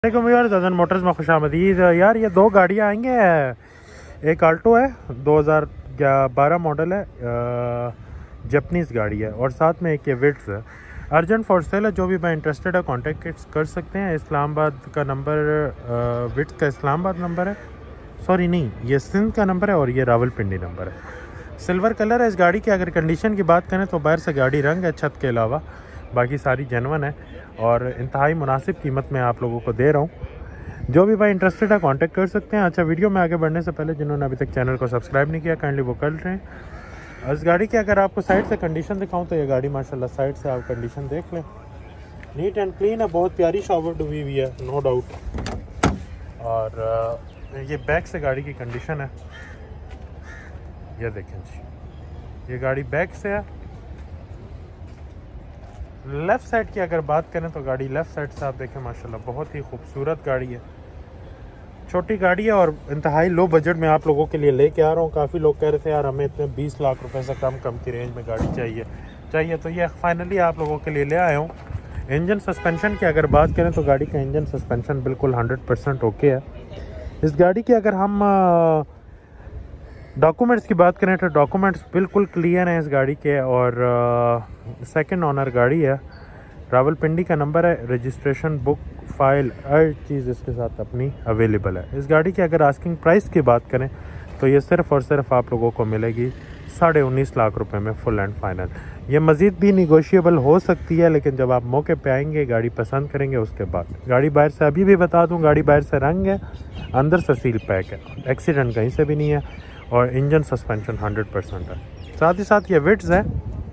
यार ददन मोटर्स में खुशामदीद। यार ये दो गाड़ियाँ आएंगे, एक आल्टो है 2012 मॉडल है, जापानीज़ गाड़ी है, और साथ में एक ये विट्स है। अर्जेंट फॉर सेल है, जो भी मैं इंटरेस्टेड है कांटेक्ट कर सकते हैं। इस्लामाबाद का नंबर, विट्स का इस्लामाबाद नंबर है, सॉरी नहीं, ये सिंध का नंबर है और ये रावलपिंडी नंबर है। सिल्वर कलर है इस गाड़ी की। अगर कंडीशन की बात करें तो बाहर से गाड़ी रंग है, छत के अलावा बाकी सारी जेनवन है और इंतहाई मुनासिब कीमत में आप लोगों को दे रहा हूँ। जो भी भाई इंटरेस्टेड है कांटेक्ट कर सकते हैं। अच्छा, वीडियो में आगे बढ़ने से पहले जिन्होंने अभी तक चैनल को सब्सक्राइब नहीं किया काइंडली वो कर रहे हैं। इस गाड़ी की अगर आपको साइड से कंडीशन दिखाऊं तो ये गाड़ी माशाल्लाह साइड से आप कंडीशन देख लें, नीट एंड क्लीन है, बहुत प्यारी शॉवर्ड हुई हुई है, नो डाउट। और ये बैक से गाड़ी की कंडीशन है, ये देखें जी, ये गाड़ी बैक से है। लेफ़्ट साइड की अगर बात करें तो गाड़ी लेफ़्ट साइड से आप देखें माशाल्लाह बहुत ही खूबसूरत गाड़ी है। छोटी गाड़ी है और इंतहाई लो बजट में आप लोगों के लिए लेके आ रहा हूँ। काफ़ी लोग कह रहे थे यार हमें इतने 20 लाख रुपए से कम की रेंज में गाड़ी चाहिए, तो ये फाइनली आप लोगों के लिए ले आया हूँ। इंजन सस्पेंशन की अगर बात करें तो गाड़ी का इंजन सस्पेंशन बिल्कुल 100% ओके है। इस गाड़ी की अगर हम डॉक्यूमेंट्स की बात करें तो डॉक्यूमेंट्स बिल्कुल क्लियर हैं इस गाड़ी के, और सेकंड ओनर गाड़ी है, रावलपिंडी का नंबर है, रजिस्ट्रेशन बुक फाइल हर चीज़ इसके साथ अपनी अवेलेबल है। इस गाड़ी की अगर आस्किंग प्राइस की बात करें तो ये सिर्फ़ और सिर्फ आप लोगों को मिलेगी 19.5 लाख रुपए में फुल एंड फाइनल। ये मज़ीद भी निगोशिएबल हो सकती है, लेकिन जब आप मौके पे आएंगे गाड़ी पसंद करेंगे उसके बाद। गाड़ी बाहर से अभी भी बता दूं, गाड़ी बाहर से रंग है, अंदर से सील पैक है, एक्सीडेंट कहीं से भी नहीं है और इंजन सस्पेंशन 100% है। साथ ही साथ ये विट्स है,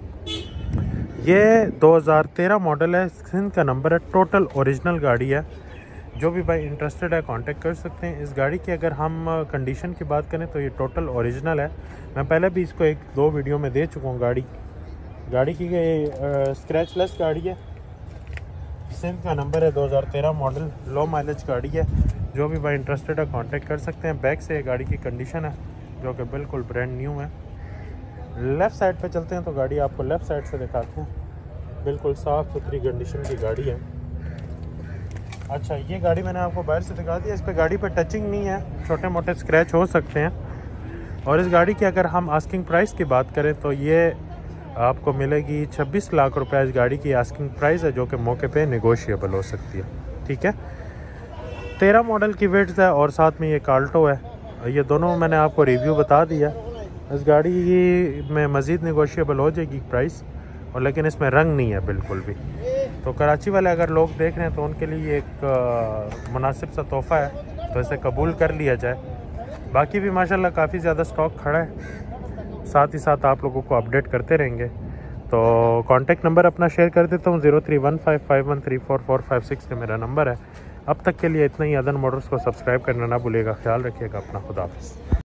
ये 2013 मॉडल है, सिंध का नंबर है, टोटल ओरिजिनल गाड़ी है। जो भी भाई इंटरेस्टेड है कांटेक्ट कर सकते हैं। इस गाड़ी की अगर हम कंडीशन की बात करें तो ये टोटल ओरिजिनल है। मैं पहले भी इसको 1-2 वीडियो में दे चुका हूँ। गाड़ी की स्क्रैचलेस गाड़ी है, सिंध का नंबर है, 2013 मॉडल, लो माइलेज गाड़ी है। जो भी भाई इंटरेस्टेड है कांटेक्ट कर सकते हैं। बैक से गाड़ी की कंडीशन है जो कि बिल्कुल ब्रांड न्यू है। लेफ़्ट साइड पे चलते हैं तो गाड़ी आपको लेफ़्ट साइड से दिखाते हैं, बिल्कुल साफ़ सुथरी कंडीशन की गाड़ी है। अच्छा, ये गाड़ी मैंने आपको बाहर से दिखा दी, इस पर गाड़ी पे टचिंग नहीं है, छोटे मोटे स्क्रैच हो सकते हैं। और इस गाड़ी की अगर हम आस्किंग प्राइस की बात करें तो ये आपको मिलेगी 26 लाख रुपए। इस गाड़ी की आस्किंग प्राइस है जो कि मौके पे नेगोशिएबल हो सकती है, ठीक है। 13 मॉडल की विट्स है और साथ में ये आल्टो है। ये दोनों मैंने आपको रिव्यू बता दिया। इस गाड़ी में मज़ीद नेगोशिएबल हो जाएगी प्राइस, और लेकिन इसमें रंग नहीं है बिल्कुल भी। तो कराची वाले अगर लोग देख रहे हैं तो उनके लिए एक मुनासिब सा तोहफ़ा है, तो इसे कबूल कर लिया जाए। बाकी भी माशाल्लाह काफ़ी ज़्यादा स्टॉक खड़ा है, साथ ही साथ आप लोगों को अपडेट करते रहेंगे। तो कॉन्टेक्ट नंबर अपना शेयर कर देता हूँ, 0315513445 मेरा नंबर है। अब तक के लिए इतना ही। अदन मोटर्स को सब्सक्राइब करना ना भूलिएगा। ख्याल रखिएगा अपना, खुदा हाफ़िज़।